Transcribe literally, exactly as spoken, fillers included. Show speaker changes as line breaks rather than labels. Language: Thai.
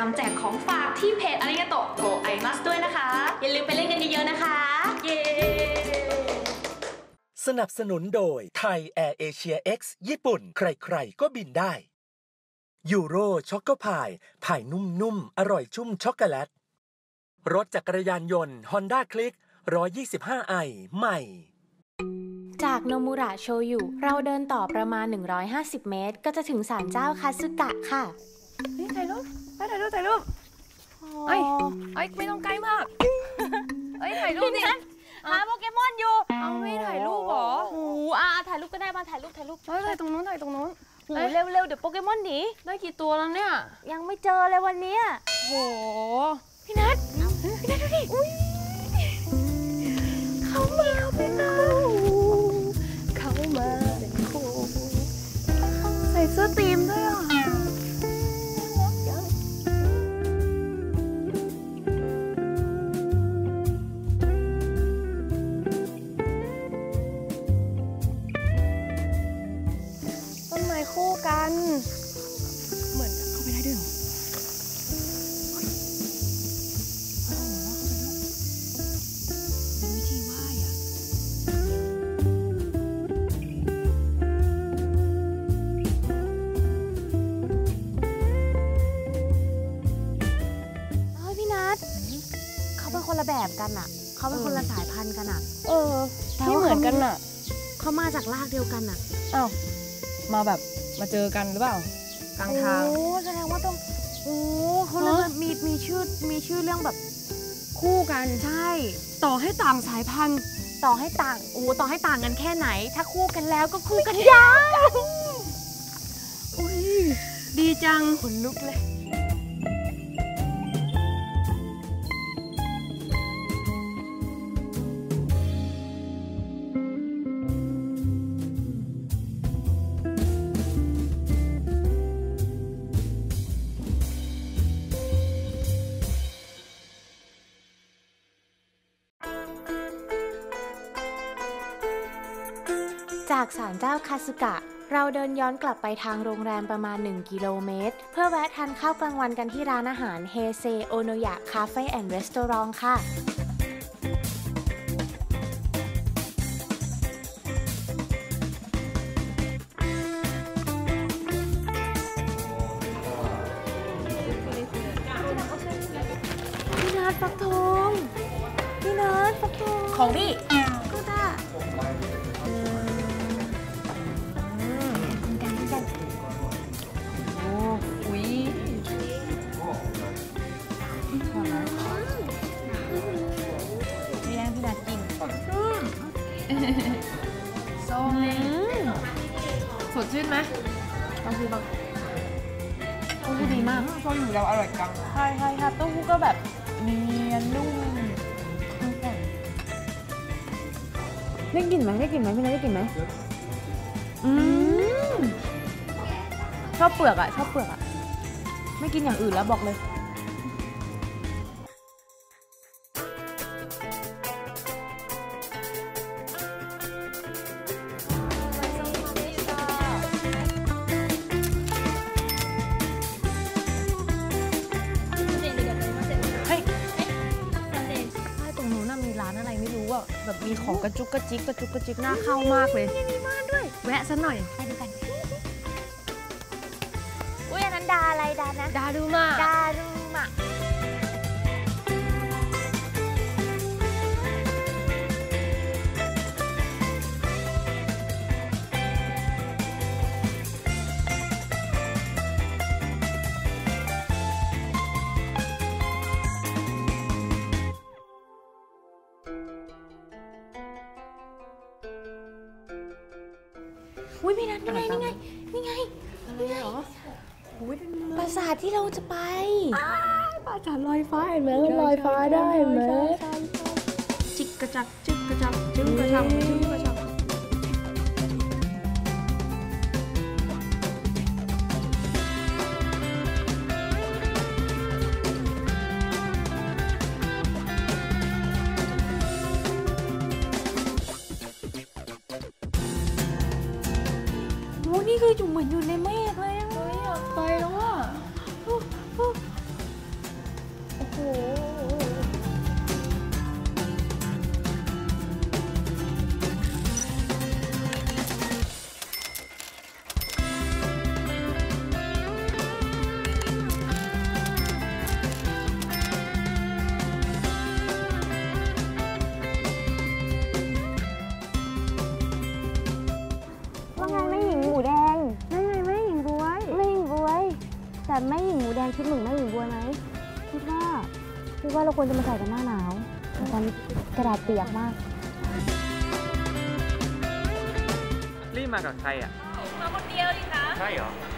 มแจกของฝากที่เพจอาริยาโตะโกไอมัสด้วยนะคะอย่าลืมไปเล่นกันเยอะๆนะคะเย้
สนับสนุนโดยไทยแอร์เอเชีย X ญี่ปุ่นใครๆก็บินได้ยูโรช็อกโกพายพายนุ่มๆอร่อยชุ่มช็อกโกแลตรถจักรยานยนต์ Honda Click หนึ่งร้อยยี่สิบห้าไอใหม่
จากโนมุระโชยุเราเดินต่อประมาณหนึ่งร้อยห้าสิบเมตรก็จะถึงศาลเจ้าคาสึกะค่ะ
นี่ถ่ายรูปถ่ายรูปถ่ายรูปเอ้ยเอ้ยไม่ต้องใกล้มากเอ้ยถ่ายรูปดิ
หาโปเกมอนอยู่
เอาไม่ถ่ายรูปหรอ
โอ้อาถ่ายรูปก็ได้มาถ่ายรูปถ่ายรูป
เฮ้ยถ่ายตรงนู้นถ่ายตรงนู้น
โอ้เร็วเร็วเดี๋ยวโปเกมอนหนี
ได้กี่ตัวแล้วเนี่ย
ยังไม่เจอเลยวันนี้
โห
พี่นัทพี่นัทดูดิอุ้ยเขามาเป็นคู่
เขามาเป็นคู่ใส่เสื้อทีมด้วยอ่ะต้นไม้คู่กันเหมือนเข้าไปได้ด้วยเหรอ
คนละแบบกันอ่ะเขาเป็นคนละสายพันธุ์กันอ่ะ
เออที่เหมือนกันอ่ะ
เขามาจากรากเดียวกันอ่ะ
อ้าวมาแบบมาเจอกันหรือเปล่ากลางทาง
โอ้แสดงว่าต้องโอ้เขาเลยมีมีชื่อมีชื่อเรื่องแบบ
คู่กัน
ใช่
ต่อให้ต่างสายพันธุ์
ต่อให้ต่างโอ้ต่อให้ต่างกันแค่ไหนถ้าคู่กันแล้วก็คู่กันยาว
อุ้ยดีจัง
ขนลุกเลยจากศาลเจ้าคาสึกะเราเดินย้อนกลับไปทางโรงแรมประมาณหนึ่งกิโลเมตรเพื่อแวะทานข้าวกลางวันกันที่ร้านอาหารเฮเซโอโนยะคาเฟ่แอนด์รีสอร์ทค่ะพี่นัทฟักทองพี่นัทฟักทอง
ของพี่
ก็ได้
ส้มสดชื่นไหม
เต้าหู้บาง
เต้าหู้ดีมากส้มอยู่แล้วอร่อยจัง
ใช่ใช่ค่ะเต้าหู้ก็แบบเนียนนุ่มได้กลิ่นไหมได้กลิ่นไหมพี่นัทได้กลิ่นไหมอืมชอบเปลือกอ่ะชอบเปลือกอ่ะไม่กินอย่างอื่นแล้วบอกเลย
แบบมีของกระจุกกระจิกกระจุกกระจิกน่าเข้ามากเลย
มีม่านด้วย
แวะซะหน่อย
ไปดูกันอุ้ยอันนั้นดาอะไรดานะ
ดาดูมา
ดาดูมาอุ้ยพี่นัทนี่ไงนี่ไงนี่ไง
อะไรเหรอ
ปราสาทที่เราจะไป
ปราสาทลอยฟ้าเห็นไหมลอยฟ้าได้เห็นไหมจิกกระจักจิกกระจักจิกกระจักจิกกระจัก
นี่คืออยู่เหมือนอยู่ในเมฆเลย
เฮ้ยอยากไปแล้วอ่ะ
งหมูแดงชุดหนึ่งแม่หญิงบวยไหมคิดว่าคิดว่าเราควรจะมาใส่กันหน้าหนาวแต่ตอนนี้กระดาษเปียกมาก
รีบมากับใครอ่ะ
มาคนเดียวดิคะ
ใช่เหรอ